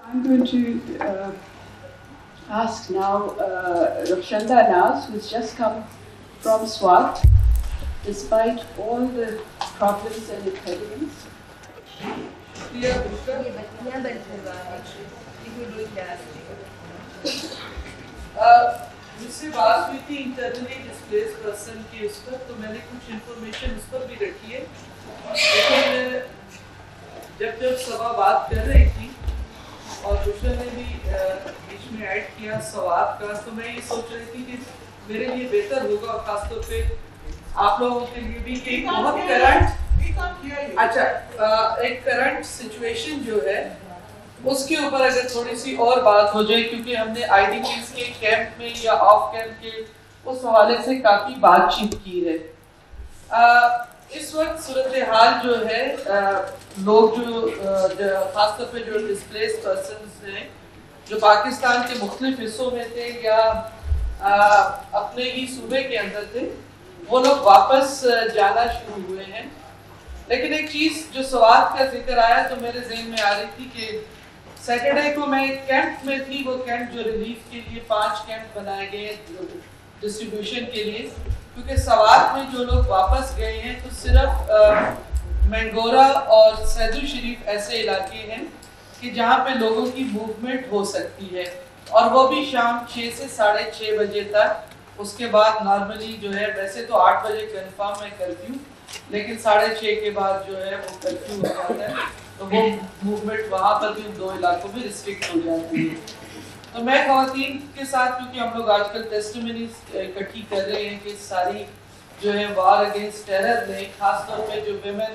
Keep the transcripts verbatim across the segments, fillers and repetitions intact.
I'm going to uh, ask now uh, Rukshanda Naz, who's just come from Swat, despite all the problems and impediments. मुझसे बात हुई थी internally displace person की उस पर, तो मैंने कुछ इन्फॉर्मेशन उस पर भी रखी है। लेकिन जब जब सभा बात कर रही थी और दूसरे ने भी बीच में ऐड किया सवाल का, तो मैं ये सोच रही थी कि मेरे लिए बेहतर होगा, खासतौर पे आप लोगों के लिए भी, कि बहुत करंट अच्छा एक करंट सिचुएशन जो है उसके ऊपर अगर थोड़ी सी और बात हो जाए, क्योंकि हमने आईडीपीज के कैंप में या ऑफ कैंप के उस हवाले से काफी बातचीत की है। आ, इस वक्त सूरत हाल जो है, आ, लोग जो, जो खासतौर पे जो डिस्प्लेस पर्सन्स हैं जो पाकिस्तान के मुख्तलिफ हिस्सों में थे या आ, अपने ही सूबे के अंदर थे, वो लोग वापस जाना शुरू हुए हैं। लेकिन एक चीज जो सवाल का जिक्र आया तो मेरे ज़हन में आ रही थी कि सैटरडे को मैं एक कैंप में थी, वो कैंप जो रिलीफ के लिए पांच कैंप बनाए गए डिस्ट्रीब्यूशन के लिए, क्योंकि सवात में जो लोग वापस गए हैं तो सिर्फ मैंगोरा और सैदू शरीफ ऐसे इलाके हैं कि जहाँ पे लोगों की मूवमेंट हो सकती है, और वो भी शाम छः से साढ़े छः बजे तक। उसके बाद नॉर्मली जो है, वैसे तो आठ बजे कन्फर्म है कर्फ्यू, लेकिन साढ़े छः के बाद जो है वो कर्फ्यू हो जाता है, तो वो मूवमेंट वहाँ पर भी उन दो इलाकों में रिस्ट्रिक्ट हो जाती है। तो मैं ख़वातीन के साथ, क्योंकि हम लोग आजकल टेस्टिमनीज इकट्ठी कर रहे हैं कि सारी जो है वार अगेंस्ट टेरर ने, खासतौर पे जो विमेन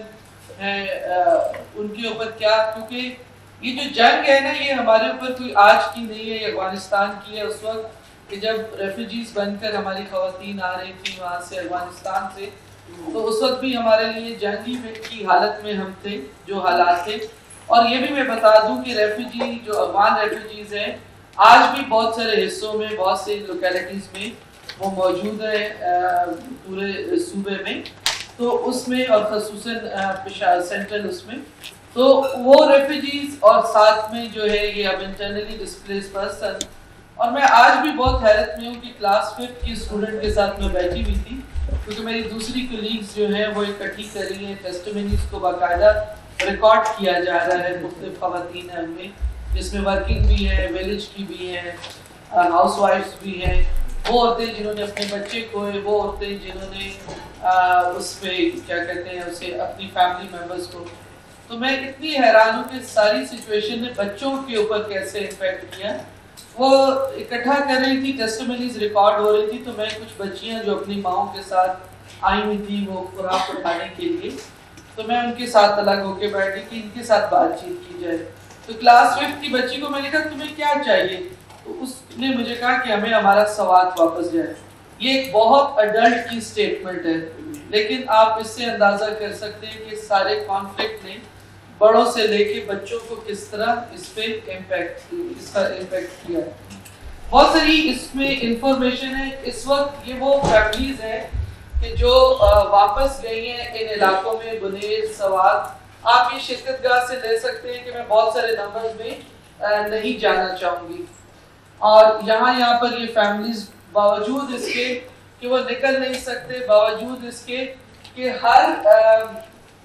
हैं उनके ऊपर क्या, क्योंकि ये जो जंग है ना, ये हमारे ऊपर कोई आज की नहीं है, ये अफगानिस्तान की है। उस वक्त कि जब रेफ्यूजीज बनकर हमारी ख़वातीन आ रही थी वहाँ से अफगानिस्तान से, तो उस वक्त भी हमारे लिए जंगी की हालत में हम थे, जो हालात थे। और ये भी मैं बता दूं कि रेफ्यूजी जो अफगान रेफ्यूजीज हैं आज भी बहुत सारे हिस्सों में, बहुत से लोकेलिटीज़ में वो मौजूद है पूरे सूबे में, तो उसमें और ख़ुसूसन सेंट्रल उसमें, तो वो रेफ्यूजीज और साथ में जो है ये अब इंटरनली डिस्प्लेस पर्सन। और मैं आज भी बहुत हैरत में हूँ कि क्लास फिफ्थ की स्टूडेंट के साथ मैं बैठी हुई थी, क्योंकि मेरी दूसरी कलीग्स जो है वो इकट्ठी कर रही हैं, टेस्टिमनीज को बाकायदा रिकॉर्ड किया जा रहा है। मुख्तलिफ ख़वातीन हैं उनमें, जिसमें वर्किंग भी है, विलेज की भी हैं, हाउस वाइफ्स भी हैं, वो औरतें जिन्होंने अपने बच्चे खोए, वो औरतें जिन्होंने उस पर क्या कहते हैं उसे अपनी फैमिली मेम्बर्स को। तो मैं इतनी हैरान हूँ कि सारी सिचुएशन ने बच्चों के ऊपर कैसे इम्पेक्ट किया। वो इकट्ठा कर रही थी, टेस्टिमनीज रिकॉर्ड हो रही थी, तो मैं कुछ बच्चियां जो अपनी माओं के साथ आई हुई थी वो खुराक उठाने के लिए, तो मैं उनके साथ अलग होके बैठी कि इनके साथ बातचीत की जाए। तो क्लास फिफ्थ की बच्ची को मैंने कहा तुम्हें क्या चाहिए, तो उसने मुझे कहा कि हमें हमारा सवाल वापस जाए। ये एक बहुत अडल्ट की स्टेटमेंट है, लेकिन आप इससे अंदाजा कर सकते हैं कि सारे कॉन्फ्लिक्ट ने बड़ों से लेके बच्चों को किस तरह इस पे इम्पैक्ट इसका इम्पैक्ट किया है। बहुत सारी इसमें इंफॉर्मेशन है। इस वक्त ये वो फैमिलीज हैं कि जो वापस गई हैं इन इलाकों में, बुनेर, सवात। आप ये शिरकतगाह से ले सकते हैं कि मैं बहुत सारे नंबर्स में नहीं जाना चाहूँगी। और यहाँ यहाँ पर ये फैमिलीज बावजूद इसके कि वो निकल नहीं सकते, बावजूद इसके कि हर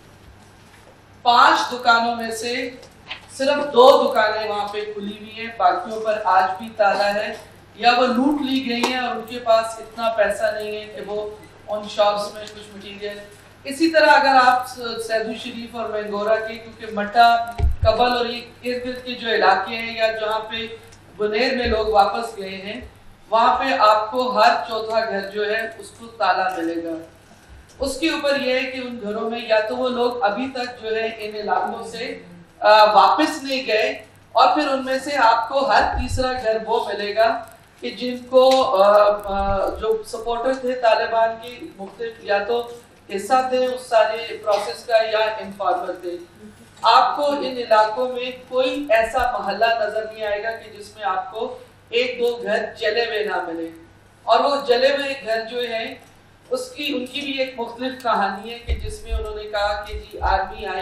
पांच दुकानों में से सिर्फ दो दुकानें वहां पे खुली हुई हैं, बाकियों पर आज भी ताला है, या वो लूट ली गई हैं और उनके पास इतना पैसा नहीं है कि वो उन शॉप्स में कुछ मटीरियल। इसी तरह अगर आप सैदू शरीफ और मैंगोरा के, क्योंकि मट्टा, कबल और ये इर्द गिर्द के जो इलाके हैं या जहाँ पे बुनेर में लोग वापस गए हैं, वहाँ पे आपको हर चौथा घर जो है उसको ताला मिलेगा। उसके ऊपर यह है कि उन घरों में या तो वो लोग अभी तक जो है इन इलाकों से आ, वापस नहीं गए, और फिर उनमें से आपको हर तीसरा घर वो मिलेगा कि जिनको आ, आ, जो सपोर्टर थे तालिबान की मुख्तलिफ, या तो हिस्सा थे उस सारे प्रोसेस का या इन्फॉर्मर थे। आपको इन इलाकों में कोई ऐसा मोहल्ला नजर नहीं आएगा कि जिसमें आपको एक दो घर जले हुए ना मिले। और वो जले हुए घर जो है उसकी उनकी भी एक मुख्तलिफ कहानी है कि जिसमें उन्होंने कहा कि जी आर्मी आई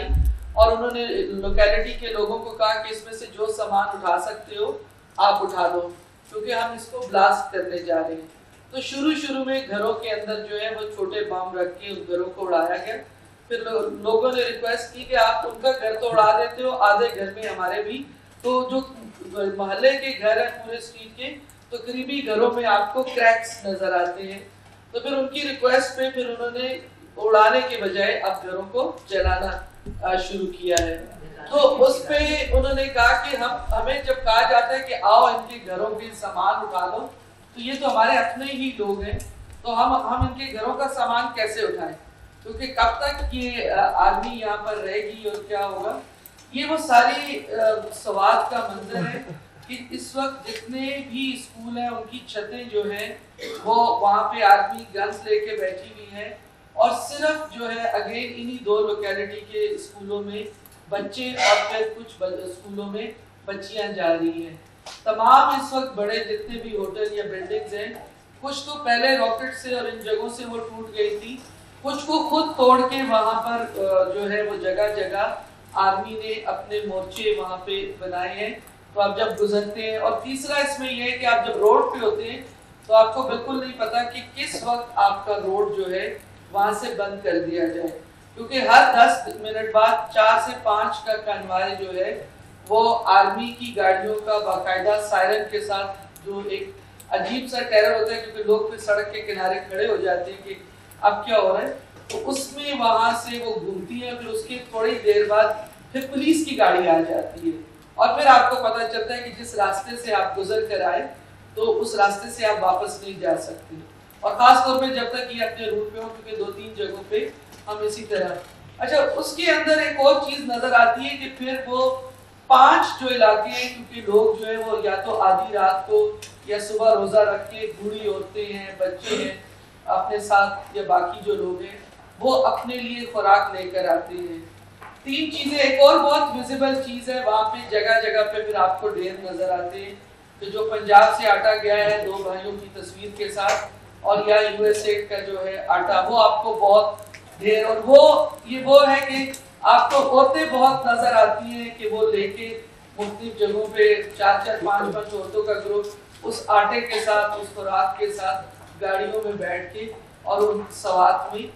اور انہوں نے لوکیلٹی کے لوگوں کو کہا کہ اس میں سے جو سامان اٹھا سکتے ہو آپ اٹھا دو کیونکہ ہم اس کو بلاسٹ کرنے جا رہے ہیں. تو شروع شروع میں گھروں کے اندر جو ہے وہ چھوٹے بم رکھ کے ان گھروں کو اڑایا گیا. پھر لوگوں نے ریکویسٹ کی کہ آپ ان کا گھر تو اڑا دیتے ہو, آدھے گھر میں ہمارے بھی, تو جو محلے کے گھر ہیں پورے اسٹریٹ کے تو قریبی گھروں میں آپ کو کریکس نظر آتے ہیں. تو پھر ان کی ریکویسٹ پہ پھر انہوں نے اڑانے کے بجائے اب گھروں کو جلانا شروع کیا ہے. تو اس پہ انہوں نے کہا کہ ہم ہمیں جب کہا جاتا ہے کہ آؤ ان کے گھروں کے سامان اٹھا لو تو یہ تو ہمارے اپنے ہی لوگ ہیں, تو ہم ہم ان کے گھروں کا سامان کیسے اٹھائیں, کیونکہ کب تک یہ آرمی یہاں پر رہے گی اور کیا ہوگا. یہ وہ ساری سوات کا منظر ہے کہ اس وقت جتنے بھی اسکول ہیں ان کی چھتیں جو ہیں وہ وہاں پہ آرمی گنز لے کے بیٹھی ہوئی ہیں, اور صرف جو ہے اگین انہی دو لوکیلٹی کے اسکولوں میں بچے اور پھر کچھ اسکولوں میں بچیاں جا رہی ہیں. تمام اس وقت بڑے جتنے بھی ہوٹل یا بلڈنگز ہیں کچھ تو پہلے راکٹ سے اور ان جگہوں سے وہ ٹوٹ گئی تھی, کچھ کو خود توڑ کے وہاں پر جو ہے وہ جگہ جگہ آرمی نے اپنے مورچے وہاں پہ بنائے ہیں. تو آپ جب گزرتے ہیں, اور تیسرا اس میں یہ ہے کہ آپ جب روڈ پہ ہوتے ہیں تو آپ کو بالکل نہیں پتا کہ کس وقت آپ کا روڈ جو ہے وہاں سے بند کر دیا جائے, کیونکہ ہر دس منٹ بعد چار سے پانچ کا کنوائے جو ہے وہ آرمی کی گاڑیوں کا باقاعدہ سائرن کے ساتھ, جو ایک عجیب سا ٹیرر ہوتا ہے کیونکہ لوگ پھر سڑک کے کنارے کھڑے ہو جاتے ہیں کہ اب کیا ہو رہا ہے, تو اس میں وہاں سے وہ گھومتی ہیں. پھر اس کے تھوڑی دیر بعد پھر پولیس کی گاڑی آ جاتی ہے, اور پھر آپ کو پتہ چلتا ہے کہ جس راستے سے آپ گزر کر آئے تو اس راستے سے آپ واپس نہیں جا سکتے. اور خاص طور پہ جب تک یہ اپنے روٹ پہ ہو, کیونکہ دو تین جگہوں پہ ہم اسی طرح. اچھا, اس کے اندر ایک اور چیز نظر آتی ہے کہ پھر وہ پانچ جو علاقے ہیں, کیونکہ لوگ جو ہے وہ یا تو آدھی رات کو یا صبح روزہ رکھ کے, بوڑھی عورتیں ہیں, بچے ہیں اپنے ساتھ, یا باقی جو لوگ ہیں وہ اپنے لیے خوراک لے کر آتے ہیں. تین چیزیں. ایک اور بہت ویزیبل چیز ہے وہاں پہ, جگہ جگہ پہ پھر آپ کو ڈھیر نظر آتے ہیں, تو جو پنجاب سے آٹا گیا ہے دو بھائیوں کی تصویر کے ساتھ, اور یا یو ایس اے کا جو ہے آٹا, وہ آپ کو بہت ڈھیر. اور وہ یہ وہ ہے کہ آپ کو عورتیں بہت نظر آتی ہیں کہ وہ لے کے مختلف جگہوں پہ چار چار پانچ پانچ عورتوں کا گروپ اس آٹے کے ساتھ, اس خوراک کے ساتھ گاڑیوں میں بیٹھ کے اور ان سوات میں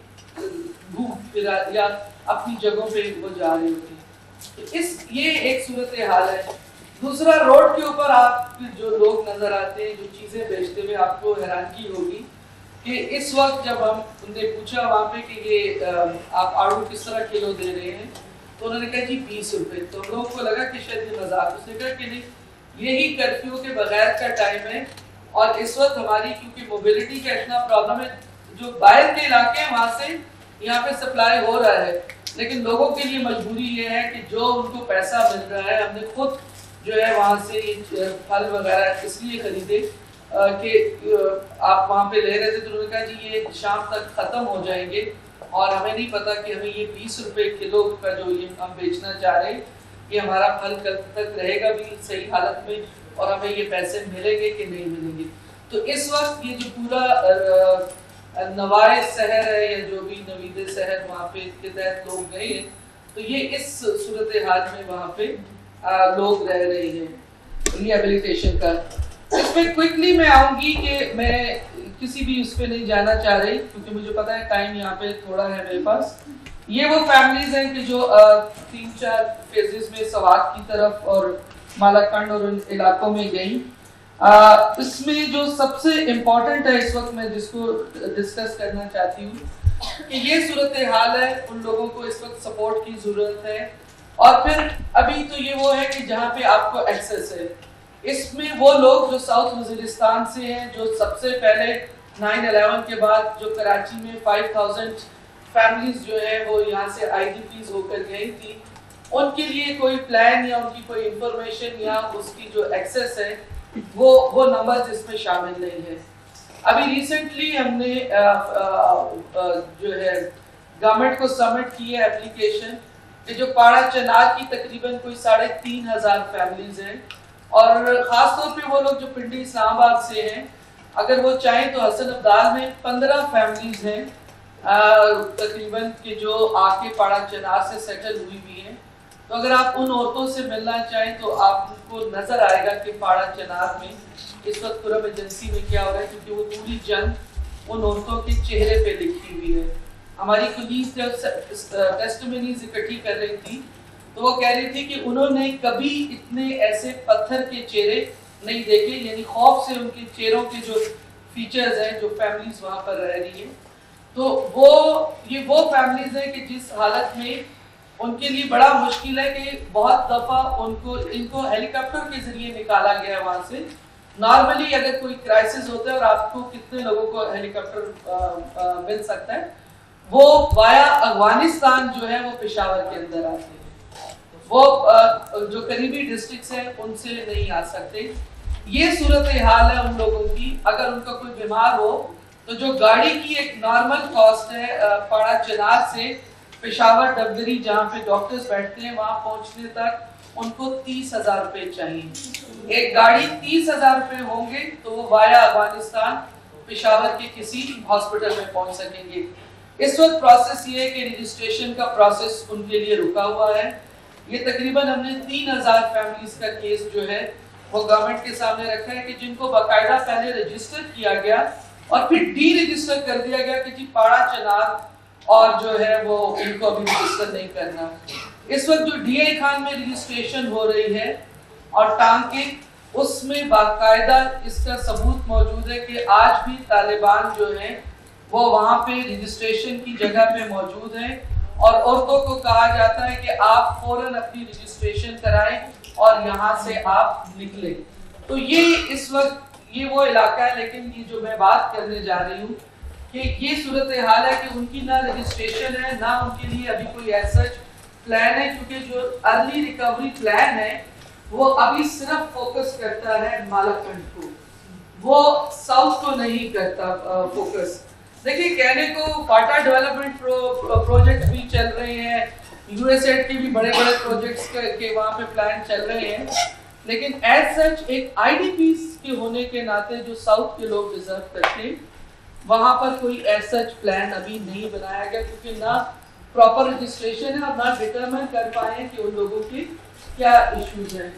گھوم پھرا یا اپنی جگہوں پہ وہ جا رہے ہوتے ہیں. اس یہ ایک صورت حال ہے. دوسرا, روڈ کے اوپر آپ جو لوگ نظر آتے ہیں جو چیزیں بیچتے ہوئے, آپ کو حیرانگی ہوگی کہ اس وقت جب ہم نے پوچھا وہاں پہ کہ یہ آپ آڑو کس طرح کلو دے رہے ہیں, تو انہوں نے کہا جی بیس روپے. تو ہم لوگوں کو لگا کہ شاید یہ مذاق. اس نے کہا کہ نہیں, یہی کرفیو کے بغیر کا ٹائم ہے, اور اس وقت ہماری کیونکہ موبلٹی کا اتنا پرابلم ہے, جو باہر کے علاقے ہیں وہاں سے یہاں پہ سپلائی ہو رہا ہے, لیکن لوگوں کے لیے مجبوری یہ ہے کہ جو ان کو پیسہ مل رہا ہے, ہم نے خود جو ہے وہاں سے پھل وغیرہ اس لیے خریدے کہ آپ وہاں پہ لے رہے تھے, تو انہوں نے کہا جی یہ شام تک ختم ہو جائیں گے, اور ہمیں نہیں پتا کہ ہمیں یہ بیس روپے کلو کا جو یہ ہم بیچنا چاہ رہے ہیں یہ ہمارا پھل کل تک رہے گا بھی صحیح حالت میں, اور ہمیں یہ پیسے ملیں گے کہ نہیں ملیں گے. تو اس وقت یہ جو پورا نوائے شہر ہے یا جو بھی نوید شہر وہاں پہ کے تحت لوگ گئے ہیں, تو یہ اس صورتحال میں وہاں پہ لوگ رہ رہے ہیں. ریہیبلیٹیشن کا اس میں کوئکلی میں آؤں گی کہ میں کسی بھی اس پہ نہیں جانا چاہ رہی کیونکہ مجھے پتا ہے ٹائم یہاں پہ تھوڑا ہے میرے پاس. یہ وہ فیملیز ہیں کہ جو تین چار فیزز میں سوات کی طرف اور مالاکنڈ اور ان علاقوں میں گئیں. اس میں جو سب سے امپورٹنٹ ہے اس وقت میں جس کو ڈسکس کرنا چاہتی ہوں کہ یہ صورتحال ہے, ان لوگوں کو اس وقت سپورٹ کی ضرورت ہے. اور پھر ابھی تو یہ وہ ہے کہ جہاں پہ آپ کو ایکسیس ہے, اس میں وہ لوگ جو ساؤتھ وزیرستان سے ہیں, جو سب سے پہلے نائن الیون کے بعد جو کراچی میں فائیو تھاؤزینڈ فیملیز جو ہے وہ یہاں سے آئی ڈی پیز ہو کر گئی تھی, ان کے لیے کوئی پلان یا ان کی کوئی انفارمیشن یا اس کی جو ایکسیس ہے وہ وہ نمبرز اس میں شامل نہیں ہے. ابھی ریسنٹلی ہم نے جو ہے گورنمنٹ کو سبمٹ کی ہے اپلیکیشن کہ جو پاڑا چنار کی تقریباً کوئی ساڑھے تین ہزار فیملیز ہیں, اور خاص طور پہ وہ لوگ جو پنڈی اسلام آباد سے ہیں, اگر وہ چاہیں تو حسن ابدال میں پندرہ فیملیز ہیں تقریباً کہ جو آ کے پاڑا چنار سے سیٹل ہوئی ہوئی ہیں, تو اگر آپ ان عورتوں سے ملنا چاہیں تو آپ کو نظر آئے گا کہ پاڑا چنار میں اس وقت پورا ایجنسی میں کیا ہو رہا ہے، کیونکہ وہ پوری جنگ ان عورتوں کے چہرے پہ لکھی ہوئی ہے. ہماری پولیس جب ٹیسٹمنیز اکٹھی کر رہی تھی تو وہ کہہ رہی تھی کہ انہوں نے کبھی اتنے ایسے پتھر کے چہرے نہیں دیکھے، یعنی خوف سے ان کے چہروں کے جو فیچرز ہیں جو فیملیز وہاں پر رہ رہی ہیں. تو وہ یہ وہ فیملیز ہیں کہ جس حالت میں ان کے لیے بڑا مشکل ہے کہ بہت دفعہ ان کو ان کو ہیلی کاپٹر کے ذریعے نکالا گیا ہے وہاں سے. نارملی اگر کوئی کرائسس ہوتا ہے اور آپ کو کتنے لوگوں کو ہیلی کاپٹر مل سکتا ہے، وہ وایا افغانستان جو ہے وہ پشاور کے اندر آتے ہیں، وہ جو قریبی ڈسٹرکٹس ہیں ان سے نہیں آ سکتے. یہ صورتحال ہے ان لوگوں کی. اگر ان کا کوئی بیمار ہو تو جو گاڑی کی ایک نارمل کاسٹ ہے پاڑا چنار سے پشاور ڈبگری جہاں پہ ڈاکٹرز بیٹھتے ہیں وہاں پہنچنے تک ان کو تیس ہزار روپے چاہیے. ایک گاڑی تیس ہزار روپے ہوں گے تو وہ وایا افغانستان پشاور کے کسی ہاسپٹل میں پہنچ سکیں گے. اس وقت پروسیس یہ ہے کہ رجسٹریشن کا پروسیس ان کے لیے رکا ہوا ہے. یہ تقریباً ہم نے تین ہزار فیملیز کا کیس جو ہے وہ گورنمنٹ کے سامنے رکھا ہے کہ جن کو باقاعدہ پہلے رجسٹر کیا گیا اور پھر ڈی رجسٹر کر دیا گیا کہ جی پاڑا چنار اور جو ہے وہ ان کو ابھی رجسٹر نہیں کرنا. اس وقت جو ڈی اے خان میں رجسٹریشن ہو رہی ہے اور ٹانکے، اس میں باقاعدہ اس کا ثبوت موجود ہے کہ آج بھی طالبان جو ہیں وہ وہاں پہ رجسٹریشن کی جگہ پہ موجود ہیں اور عورتوں کو کہا جاتا ہے کہ آپ فوراً اپنی رجسٹریشن کرائیں اور یہاں سے آپ نکلیں. تو یہ اس وقت یہ وہ علاقہ ہے، لیکن یہ جو میں بات کرنے جا رہی ہوں کہ یہ صورتحال ہے کہ ان کی نہ رجسٹریشن ہے نہ ان کے لیے ابھی کوئی ایسا پلان ہے، کیونکہ جو ارلی ریکوری پلان ہے وہ ابھی صرف فوکس کرتا ہے مالاکنڈ کو، وہ ساؤتھ کو نہیں کرتا فوکس. دیکھیے کہنے کو پاٹا ڈیولپمنٹ پروجیکٹ بھی چل رہے ہیں، یو ایس ایڈ کے بھی بڑے بڑے پروجیکٹس کے وہاں پہ پلان چل رہے ہیں، لیکن ایز سچ ایک آئی ڈی پیز کے ہونے کے ناطے جو ساؤتھ کے لوگ ڈیزرو کرتے ہیں وہاں پر کوئی ایز سچ پلان ابھی نہیں بنایا گیا، کیونکہ نہ پراپر رجسٹریشن ہے اور نہ ڈٹرمن کر پائے کہ ان لوگوں کے کیا ایشوز ہیں.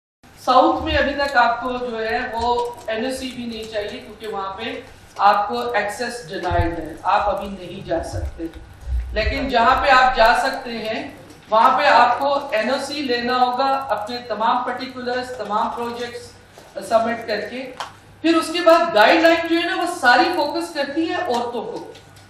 ساؤتھ میں ابھی تک آپ کو جو ہے وہ این او سی بھی نہیں چاہیے کیونکہ وہاں پہ آپ کو ایکسس ڈینائیڈ ہے، آپ ابھی نہیں جا سکتے. لیکن جہاں پہ آپ جا سکتے ہیں وہاں پہ آپ کو این او سی لینا ہوگا اپنے تمام پرٹیکولرز، تمام پروجیکٹس سبمٹ کر کے. پھر اس کے بعد گائیڈ لائن جو ہے نا وہ ساری فوکس کرتی ہے عورتوں کو،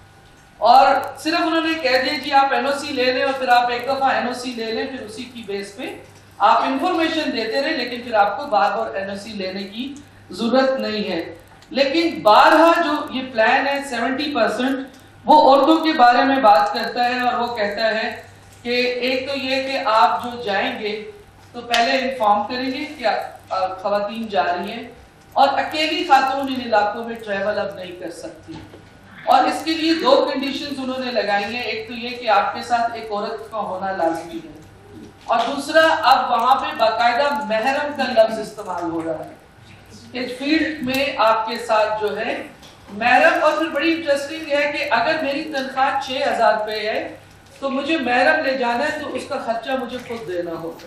اور صرف انہوں نے کہہ دیا جی آپ این او سی لے لیں اور پھر آپ ایک دفعہ این او سی لے لیں، پھر اسی کی بیس پہ آپ انفارمیشن دیتے رہے، لیکن پھر آپ کو بار بار این او سی لینے کی ضرورت نہیں ہے. لیکن بارہا جو یہ پلان ہے سیونٹی پرسنٹ وہ عورتوں کے بارے میں بات کرتا ہے، اور وہ کہتا ہے کہ ایک تو یہ کہ آپ جو جائیں گے تو پہلے انفارم کریں گے کہ خواتین جا رہی ہیں، اور اکیلی خاتون ان علاقوں میں ٹریول اب نہیں کر سکتی. اور اس کے لیے دو کنڈیشنز انہوں نے لگائی ہیں، ایک تو یہ کہ آپ کے ساتھ ایک عورت کا ہونا لازمی ہے، اور دوسرا اب وہاں پہ باقاعدہ محرم کا لفظ استعمال ہو رہا ہے کہ فیلڈ میں آپ کے ساتھ جو ہے محرم. اور پھر بڑی انٹرسٹنگ ہے کہ اگر میری تنخواہ چھ ہزار روپے ہے تو مجھے محرم لے جانا ہے تو اس کا خرچہ مجھے خود دینا ہوگا.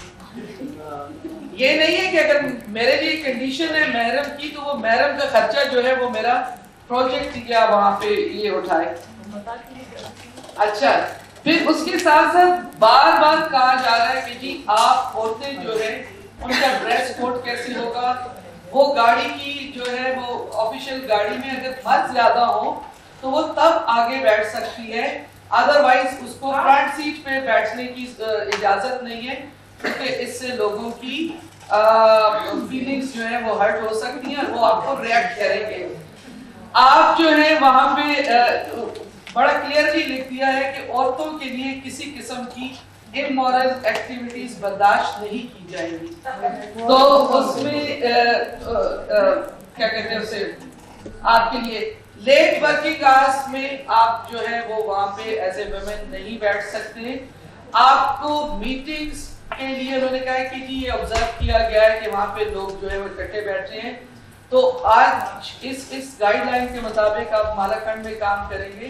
یہ نہیں ہے کہ اگر میرے لیے کنڈیشن ہے محرم کی تو وہ محرم کا خرچہ جو ہے وہ میرا پروجیکٹ کیا وہاں پہ یہ اٹھائے. اچھا پھر اس کے ساتھ ساتھ بار بار کہا جا رہا ہے کہ جی آپ عورتیں جو ہے ان کا ڈریس کوڈ کیسے ہوگا، وہ گاڑی کی جو ہے وہ آفیشیل گاڑی میں اگر مرد زیادہ ہو تو وہ تب آگے بیٹھ سکتی ہے، ادروائز اس کو فرنٹ سیٹ پہ بیٹھنے کی اجازت نہیں ہے، کیونکہ اس سے لوگوں کی فیلنگز جو ہے وہ ہرٹ ہو سکتی ہیں اور وہ آپ کو ریئیکٹ کریں گے. آپ جو ہے وہاں پہ بڑا کلیئرلی لکھ دیا ہے کہ عورتوں کے لیے کسی قسم کی امورل ایکٹیویٹیز برداشت نہیں کی جائیں گی. تو اس میں کیا کہتے ہیں اسے آپ کے لیے لیٹ ورکنگ آورس میں آپ جو ہے وہ وہاں پہ ایز اے ویمن نہیں بیٹھ سکتے. آپ کو میٹنگز کے لیے انہوں نے کہا ہے کہ جی یہ آبزرو کیا گیا ہے کہ وہاں پہ لوگ جو ہے وہ اکٹھے بیٹھ رہے ہیں، تو آج اس اس گائیڈ لائن کے مطابق آپ مالاکنڈ میں کام کریں گے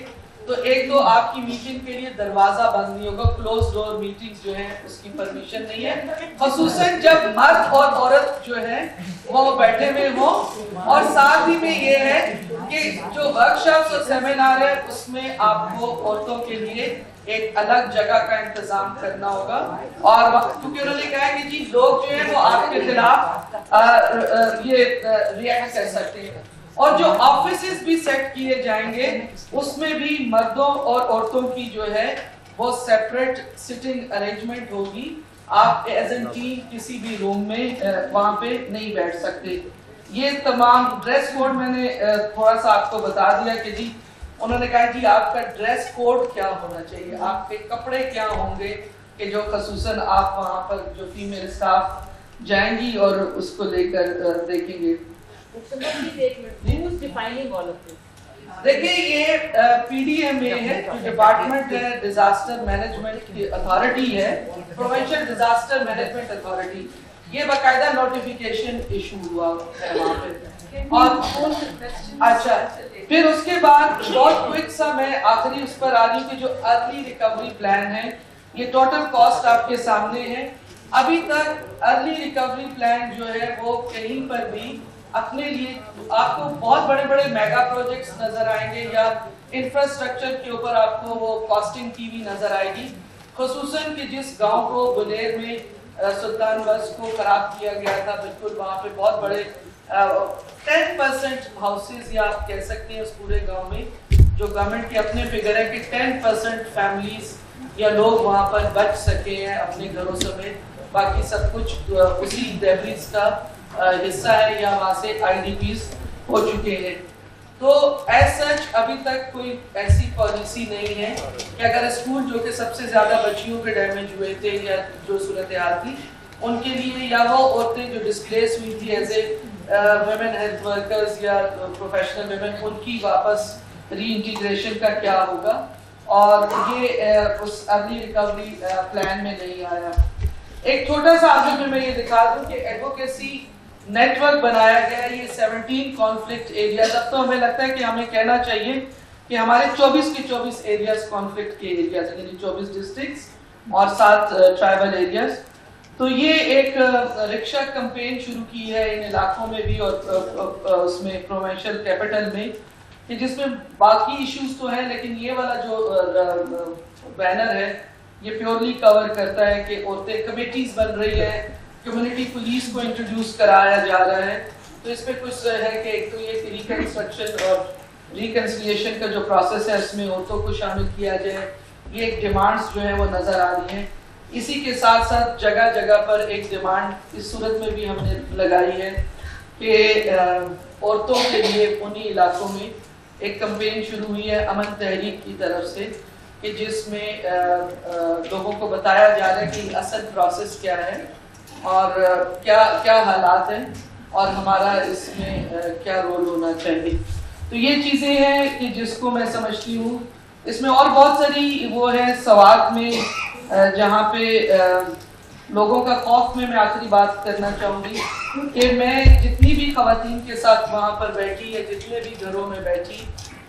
تو ایک تو آپ کی میٹنگ کے لیے دروازہ بند نہیں ہوگا, کلوز ڈور میٹنگز جو ہیں اس کی پرمیشن نہیں ہے, خصوصاً جب مرد اور عورت جو ہے وہ بیٹھے ہوئے ہوں. اور ساتھ ہی میں یہ ہے کہ جو ورکشاپس اور سیمینار ہے اس میں آپ کو عورتوں کے لیے ایک الگ جگہ کا انتظام کرنا ہوگا, اور کیونکہ انہوں نے کہا کہ جی لوگ جو ہیں وہ آپ کے خلاف یہ ریئیکٹ کر سکتے ہیں. اور جو آفیسز بھی سیٹ کیے جائیں گے اس میں بھی مردوں اور عورتوں کی جو ہے وہ سیپریٹ سٹنگ ارینجمنٹ ہوگی. آپ ایز این ٹیم کسی بھی روم میں وہاں پہ نہیں بیٹھ سکتے. یہ تمام ڈریس کوڈ میں نے تھوڑا سا آپ کو بتا دیا کہ جی انہوں نے کہا جی آپ کا ڈریس کوڈ کیا ہونا چاہیے, آپ کے کپڑے کیا ہوں گے, کہ جو خصوصاً آپ وہاں پر جو فیمیل اسٹاف جائیں گی اور اس کو لے کر دیکھیں گے. دیکھیے یہ پی ڈی ایم اے ہے, جو ڈپارٹمنٹ ہے ڈیزاسٹر مینجمنٹ کی اتھارٹی ہے, پروونشل ڈیزاسٹر مینجمنٹ اتھارٹی, یہ باقاعدہ نوٹیفیکیشن ایشو ہوا ہے وہاں پہ. اور اچھا پھر اس کے بعد بہت کوئک سا میں آخری اس پر آ رہی ہوں کہ جو ارلی ریکوری پلان ہے, یہ ٹوٹل کاسٹ آپ کے سامنے ہے. ابھی تک ارلی ریکوری پلان جو ہے وہ کہیں پر بھی اپنے لیے آپ کو بہت بڑے بڑے میگا پروجیکٹس نظر آئیں گے یا انفراسٹرکچر کے اوپر آپ کو وہ کاسٹنگ کی بھی نظر آئے گی, خصوصاً کہ جس گاؤں کو گلیر میں سلطان بس کو خراب کیا گیا تھا, بالکل وہاں پہ بہت بڑے ٹین پرسینٹ ہاؤسز یا آپ کہہ سکتے ہیں اس پورے گاؤں میں, جو گورنمنٹ کے اپنے فگر ہے کہ ٹین پرسینٹ فیملیز یا لوگ وہاں پر بچ سکے ہیں اپنے گھروں سمیت, باقی سب کچھ اسی ڈیبریز کا حصہ ہے یا وہاں سے آئی ڈی پیز ہو چکے ہیں. تو ایز سچ ابھی تک کوئی ایسی پالیسی نہیں ہے کہ اگر اسکول جو کہ سب سے زیادہ بچیوں کے ڈیمیج ہوئے تھے یا جو صورتحال تھی ان کے لیے, یا وہ عورتیں جو ڈسپلیس ہوئی تھی as a women health workers یا پروفیشنل ویمن, ان کی واپس ری انٹیگریشن کا کیا ہوگا, اور یہ اس ارلی ریکوری پلان میں نہیں آیا. ایک چھوٹا سا آپ کو میں یہ دکھا دوں کہ ایڈوکیسی نیٹ ورک بنایا گیا ہے, یہ سیونٹین کانفلکٹ ایریاز. اب تو ہمیں لگتا ہے کہ ہمیں کہنا چاہیے کہ ہمارے چوبیس کے چوبیس ایریاز کانفلکٹ کے ایریاز, یعنی چوبیس ڈسٹرکٹس اور سات ٹرائبل ایریاز. تو یہ ایک رکشا کمپین شروع کی ہے ان علاقوں میں بھی اور اس میں پروونشل کیپٹل میں, کہ جس میں باقی ایشوز تو ہیں لیکن یہ والا جو بینر ہے یہ پیورلی کور کرتا ہے کہ عورتیں کمیٹیز بن رہی ہے, کمیونٹی پولیس کو انٹروڈیوس کرایا جا رہا ہے. تو اس میں کچھ ہے کہ ایک تو یہ ریکنسٹرکشن اور ریکنسیلیشن کا جو پروسیس ہے اس میں عورتوں کو شامل کیا جائے, یہ ایک ڈیمانڈس جو ہیں وہ نظر آ رہی ہیں. اسی کے ساتھ ساتھ جگہ جگہ پر ایک ڈیمانڈ اس صورت میں بھی ہم نے لگائی ہے کہ عورتوں کے لیے انہی علاقوں میں ایک کمپین شروع ہوئی ہے امن تحریک کی طرف سے, کہ جس میں لوگوں کو بتایا جا رہا ہے کہ اصل پروسیس کیا ہے اور کیا کیا حالات ہیں اور ہمارا اس میں کیا رول ہونا چاہیے. تو یہ چیزیں ہیں کہ جس کو میں سمجھتی ہوں. اس میں اور بہت ساری وہ ہے سوات میں جہاں پہ لوگوں کا خوف میں میں آخری بات کرنا چاہوں گی کہ میں جتنی بھی خواتین کے ساتھ وہاں پر بیٹھی یا جتنے بھی گھروں میں بیٹھی,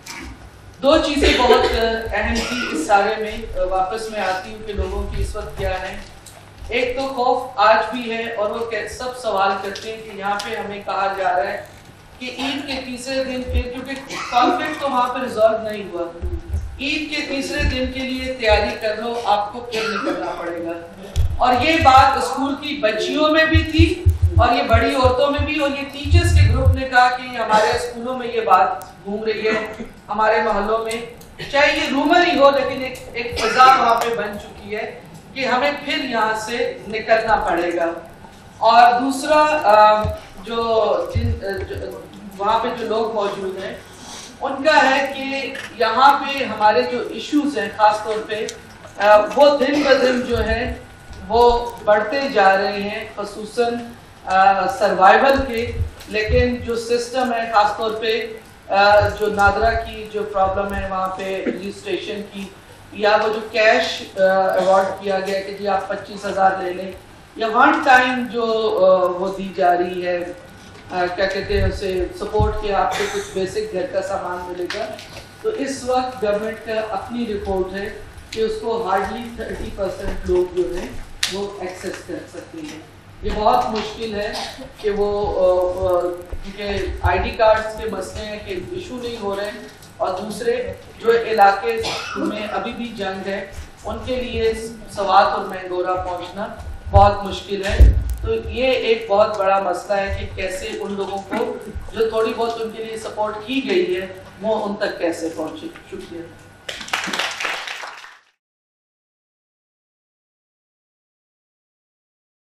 دو چیزیں بہت اہم تھی اس سارے میں واپس میں آتی ہوں کہ لوگوں کی اس وقت کیا ہے. ایک تو خوف آج بھی ہے اور وہ سب سوال کرتے ہیں کہ یہاں پہ ہمیں کہا جا رہا ہے کہ عید کے تیسرے دن پھر, کیونکہ کانفلکٹ تو وہاں پہ ریزالو نہیں ہوا, عید کے تیسرے دن کے لیے تیاری کر لو, آپ کو پھر نکلنا پڑے گا. اور یہ بات اسکول کی بچیوں میں بھی تھی اور یہ بڑی عورتوں میں بھی, اور یہ ٹیچرز کے گروپ نے کہا کہ ہمارے اسکولوں میں یہ بات گھوم رہی ہے, ہمارے محلوں میں, چاہے یہ رومر ہی ہو لیکن ایک ایک فضا وہاں پہ بن چکی ہے کہ ہمیں پھر یہاں سے نکلنا پڑے گا. اور دوسرا جو جن وہاں پہ جو لوگ موجود ہیں ان کا ہے کہ یہاں پہ ہمارے جو ایشوز ہیں خاص طور پہ وہ دن بہ دن جو ہے وہ بڑھتے جا رہے ہیں, خصوصاً سروائیول کے. لیکن جو سسٹم ہے خاص طور پہ جو نادرا کی جو پرابلم ہے وہاں پہ رجسٹریشن کی, یا وہ جو کیش ایوارڈ کیا گیا کہ جی آپ پچیس ہزار لے لیں, یا ون ٹائم جو وہ دی جا رہی ہے کیا کہتے ہیں اسے سپورٹ کے, آپ کو کچھ بیسک گھر کا سامان ملے گا. تو اس وقت گورنمنٹ کا اپنی رپورٹ ہے کہ اس کو ہارڈلی تھرٹی پرسینٹ لوگ جو ہیں وہ ایکسیس کر سکتے ہیں. یہ بہت مشکل ہے کہ وہ کیونکہ آئی ڈی کارڈز کے مسئلے ہیں کہ ایشو نہیں ہو رہے ہیں, اور دوسرے جو علاقے میں ابھی بھی جنگ ہے ان کے لیے سوات اور مینگورہ پہنچنا بہت مشکل ہے. تو یہ ایک بہت بڑا مسئلہ ہے کہ کیسے ان لوگوں کو جو تھوڑی بہت ان کے لیے سپورٹ کی گئی ہے وہ ان تک کیسے پہنچے. شکریہ.